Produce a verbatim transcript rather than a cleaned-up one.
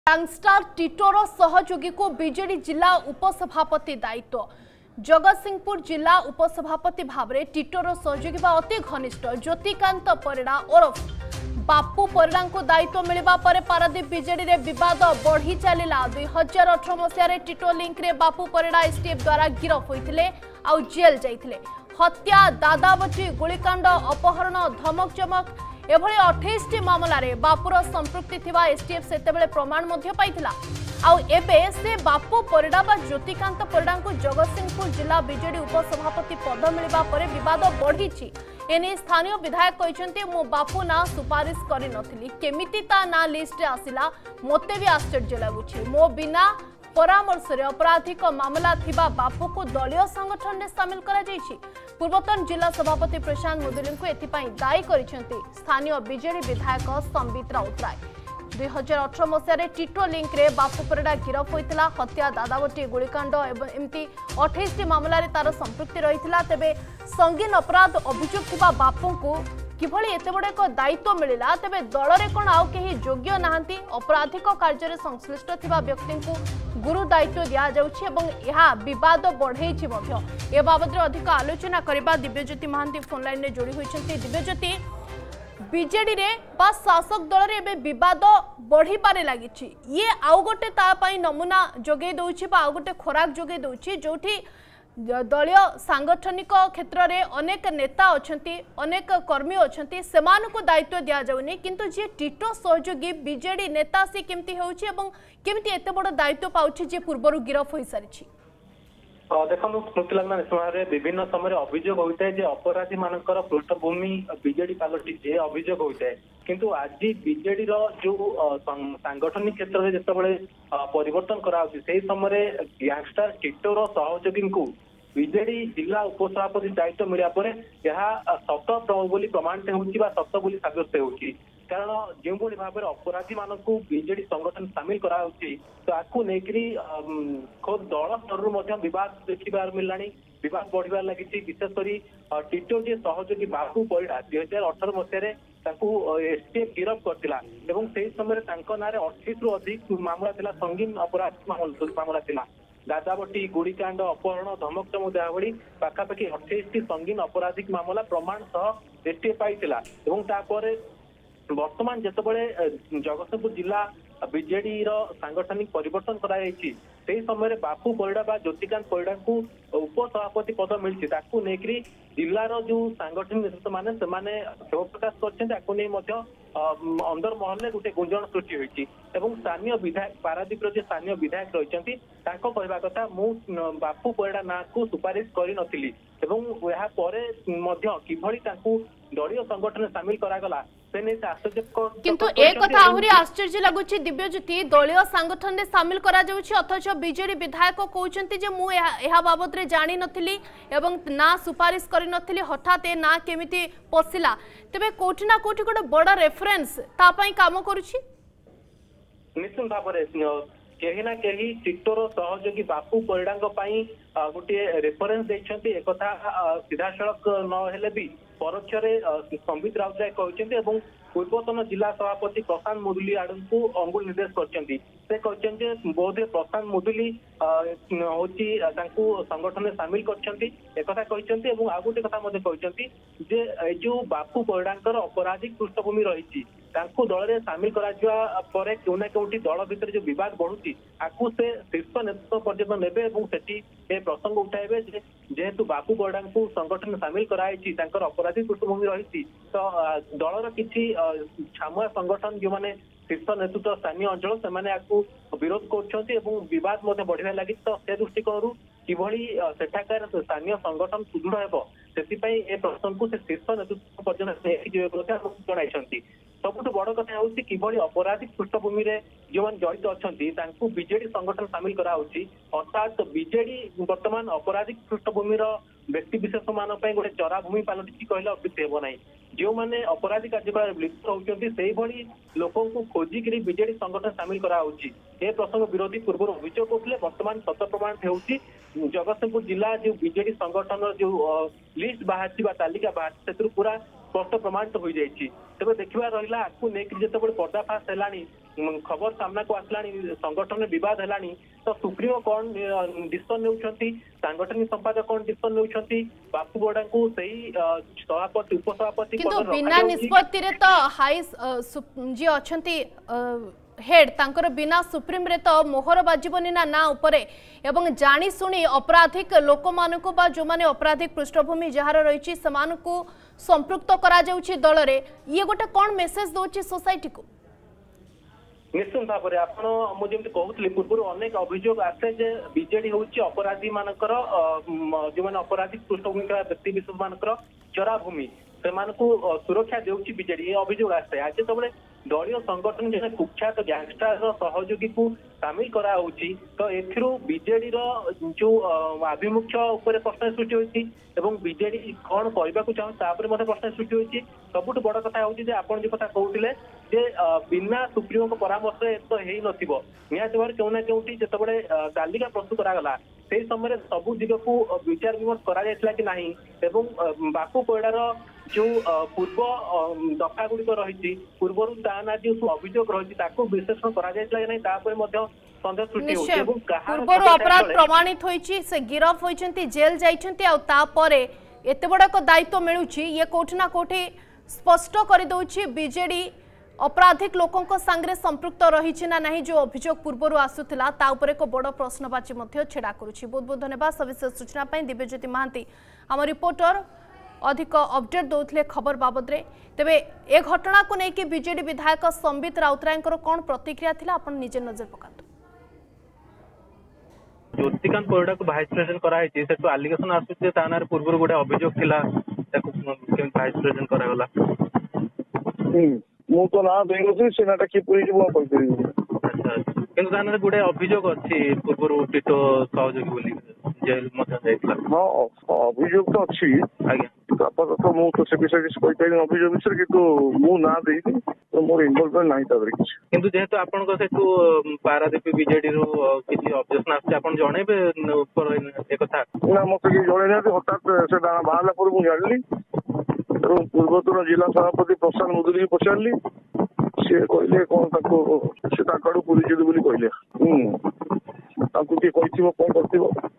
Gangster टिटोर सहयोगी को BJD जिला उपसभापति दायित्व। जगतसिंहपुर जिला उपसभापति भाव में टिटोर सहयोगी अति घनिष्ठ ज्योतिकांत परिड़ा ओरफ बापू परिड़ा को दायित्व मिलवा पर पारादीप बीजेडी रे विवाद बढ़ी चलला। दुई हजार अठर मसीह टिटो लिंक रे बापू परिड़ा एसटीएफ द्वारा गिरफ होते आउ जेल जाइथिले। हत्या दादाबटी गोलीकांड अपहरण धमक चमक एभली अठाईस टी मामलें बापूर संपृक्ति थिबा एसटीएफ सेतेबेले प्रमाण मध्य पाइथिला। आउ एबे से बापू परिड़ा बा ज्योतिकांत परिड़ा को जगतसिंहपुर जिला बीजेडी उपसभापति पद मिलवा पर विवाद बढ़ी। एने स्थानीय विधायक कहते मो बापू ना सुपारिश करि नथिली, केमिति ता ना लिस्ट आसिला मते भी आश्चर्य लगुछि। मो बिना परामर्श रे अपराधिक मामला थिबा बापू को दलीय संगठन में सामिल करा जायछि। पूर्वतन जिला सभापति प्रशांत मुदुली को एथिपाई दायी करिसेंति स्थानीय बीजेडी विधायक संबित राउतराय। दुई हजार अठर मसीह टिटो लिंक रे बापू परिड़ा गिरफ होइतिला। हत्या दादाबटी गोलीकांड एवं एमती अठाईस टी मामलें तार संपृक्ति रही। तेबे संगीन अपराध अभियोग थिबा बापू को किभली एते बड़ एक दायित्व मिलला, तेबे दल रे कोन आउ केही योग्य नाहंती। अपराधिक कार्य संश्लिष्ट थिबा व्यक्ति को गुरु दायित्व दिया जाउछि एवं यह विवाद बढ़ेछि मध्य। ए बाबद अधिक आलोचना करबा दिव्यज्योति महांती फोन लाइन में जोड़ी होइछन्ती। दिव्यज्योति, बीजेडी रे बा शासक दल रे एबे विवाद बढ़ी पारे लागिछि, ये आउ गोटे ता पई नमूना जोगे दउछि बा आउ गोटे खोराक जोगे दउछि जोठी दलीय सांगठनिक क्षेत्र में अनेक नेता अछंती, अनेक कर्मी अछंती, सेमान को दायित्व दिया जाउनी, किंतु जे टिटो सहयोगी बीजेडी नेता से केमती होउछि एवं केमती एते बड़ दायित्व पाउछि जे पूर्वरु गिरफ होई सारिछि। देखो स्मृति लगना समय विभिन्न समय अभियोग होता है अपराधी मानकर पृष्ठभूमि बीजेडी पलटि अभियोग होता है, किंतु आज बीजेडी रो जो सांगठनिक क्षेत्र में जिते परिवर्तन करा से समय गैंगस्टर टिटोर सहयोगी को बीजेडी जिला उपसभापति दायित्व मिला पर यह सत बोली प्रमाणित होउछि बा सत बोली साब्यस्त होउछि। कारण जो भाव में अपराधी मान बीजेडी संगठन सामिल करा तो आपको लेकरी खुद दल स्तर विवाद देखा मिलला, विवाद बढ़िबार लगी। विशेषकर टिटो जे सहयोगी बापू परिड़ा दुई हजार अठर मसीह एसटीएफ गिरफ करथिला एवं से समय ना अठाईस रु अधिक मामला थिला, संगीन अपराध मामला थिला। दादाबटी गोलीकांड अपहरण धमक चमक देहा भली पाखापाखि अठाईस टी संगीन अपराधिक मामला प्रमाण सह एसटीएफ पाइथिला। एवं तापर वर्तमान जितेबाला जगतसिंहपुर जिला बीजेडी सांगठनिक परिवर्तन कराई से समय बापू परिड़ा बा ज्योतिकांत परिड़ा को उपसभापति पद मिली नहीं जिलार जो सांगठनिक नेतृत्व मैंने खेद प्रकाश कर अंदर महल गोटे गुंजन सृष्टि होती। स्थानीय विधायक पारादीप स्थानीय विधायक रही कहवा कथा मु बापू परिड़ा ना को सुपारिश करी नथिली एवं यह किभली दलीय संगठन सामिल करागला किंतु एक कथा आहुरी आश्चर्य लगुछि। दिव्यज्योति, दलीय संगठन में सामिल करा जाउछि अथच बीजेडी विधायक कहउछन्ति जे मु एहा बाबत रे जानि नथिली एवं ना सुपारिश करि नथिली, हठात ए ना केमिति पसिला। तबे कोठी ना कोठी गोटे बड़ रेफरेंस ता पई काम करूछि। निश्चित भाव में कहीं ना कहीं टिटोर सहयोगी बापू परिड़ा गोटे रेफरेंस देछन्ति। एक कथा सीधा सड़क न हेले भी परोक्ष संबित राउतराय कहते पूर्वतन जिला सभापति प्रशांत मुदुली आड़ को अंगुल निर्देश कर बोधे प्रशांत मुदुली हूँ संगठन में सामिल करता कहते आ गोटे कथा कहते जो बापू परिड़ा अपराधिक पृष्ठभूमि रही दल में सामिल करा क्यों ना क्यों दल भितर जो विवाद बढ़ुची आपको से शीर्ष नेतृत्व पर्यटन नेबे से प्रसंग उठाइबे जेहेतु बापू परिड़ा को संगठन में सामिल कराई अपराधिक पृष्ठभूमि रही तो दलर किसी छामुआ संगठन जो मैंने शीर्ष नेतृत्व स्थानीय अंचल से विरोध कर बढ़िया लगी। तो से दृष्टिकोण किभली सेठाकार स्थानीय संगठन सुदृढ़ हो से प्रसंग को शीर्ष नेतृत्व पर्यटन जन सबुठ बड़ कथा हूँ किभली अपराधिक पृष्ठभूमि में जो मैंने जड़ित अच्छा बीजेडी संगठन सामिल कराऊँगी अर्थात बीजेडी वर्तमान अपराधिक पृष्ठभूमि व्यक्ति विशेष मान गोटे चराभूमि पलटि कहले अत्युक्ति हेब ना। जो मैंने अपराधी कार्यकलाप लिप्त होती से भली लोकों को खोजिक बीजेडी संगठन सामिल कराऊँगी ए प्रसंग विरोधी पूर्व अभियोग करते वर्तमान सत प्रमाणित होती। जगतसिंहपुर जिला जो बीजेडी संगठन जो लिस्ट बाहर तालिका बाहर पूरा स्पष्ट प्रमाणित हो जाए। तेज देखा रहा आपको लेकिन जिते पर्दाफाश है खबर सामना को आसला संगठन विवाद है तो सुप्रीमो कौन डिसीजन नेउछंती सांगठनिक संपादक कौन डिसीजन नेउछंती बापू गौड़ा को सही सभापति उपसभापति किंतु बिना निष्पत्ति रे तो हाई जी अछंती हेड तांकर बिना सुप्रीम रे तो मोहर बाजिबनी ना ना उपरे एवं जानी सुनी अपराधिक लोक मानकु बा जो माने अपराधिक पृष्ठभूमि जहार रहिछि समानकु संपृक्त करा जाउछि दल रे ये गोटे कोन मेसेज दोछि सोसाइटी को निश्चित भाव में आप मुझे कहूली पूर्व अनेक अभियोग आसे जे बीजेडी होची अपराधी मानकर जो मैंने अपराधिक पृष्ठभूमि व्यक्ति विशेष मानकर चराभूमि से सुरक्षा देउची बीजेडी ये अभियोग आसे आज जो दलीय संगठन जो कुख्यात गैंगस्टर सहयोगी को सामिल करा होची तो एथिरो बीजेडी रो जो आभिमुख्य ऊपर प्रश्न सृष्टि होती एवं बीजेडी कौन कहवाक चाहूँ तापर मते प्रश्न सृष्टि होती सबुठ बड़ कथा होची जे आपण जे कथा कहउतिले जे बिना सुप्रीमो को परामर्श तो हेई नथिबो निहाती भाव केउ ना केउटी जेतबळे तालिका प्रस्तुत करागला से समय सबु दिग को विचार विमर्श करा जायतला कि नाही एवं बापू कोइडार जो पूर्व दफा गुड़िक रही पूर्व ना जो अभियोग रही विश्लेषण कर सन्देह सृष्टि पूर्व अपराध प्रमाणित होइछि से गिरफ होइछन्ति जेल जाइछन्ति आ तापरे एते बड़ को दायित्व मिलुछि ये कोठी ना कोठी स्पष्ट कर दउछि बीजेडी अपराधिक लोकों को संगे संपृक्त रही ना नहीं जो अभियोग पूर्व आसुला ता उपरे को बड़ प्रश्नवाची मध्य छेड़ा करुछि। बहुत बहुत धन्यवाद सविशेष सूचना पाई दिव्यज्योति महांती आम रिपोर्टर अधिक अपडेट दौले खबर बाबद रे तेबे ए घटना को लेकिन बीजेडी विधायक संबित राउतराय कौन प्रतिक्रिया थिला अपन निजे नजर पकातु ज्योतिकांत परिडा को भाइस प्रेसिडेंट कराई छी सेटु एलिगेशन आसुचे ताना रे पूर्व गोटे अभियोग थिला ताको केम भाइस प्रेसिडेंट करागला हम मु तो ना देगो सेनाटा की पुरी जीव कोइ करी अच्छा किंतु ताना रे गोटे अभियोग अछि पूर्व टिटो सहयोगी बोली जेल मध्य जाइतला हां अभियोग तो अछि आज्ञा तो मु तो से विषय किछ कोइ पाइल अभियोग विषय कि तो मु ना देई तो मोर इन्वॉल्वमेंट नाही ताबरे किछ किंतु जेहेतु आपन को सेटु पारादीप बीजेडी रो किछि ऑब्जेक्शन आछे आपन जणेबे ऊपर ए कथा ना मते कि जणे ना हठात से दाना बाहला पर मु जानली तो पूर्वतन जिला सभापति प्रशांत मुदुली पचारली से कहले कोन ताको से ताकड़ू पुरी जेदु बोली कहले हम ताको के कहिथिबो कोन करथिबो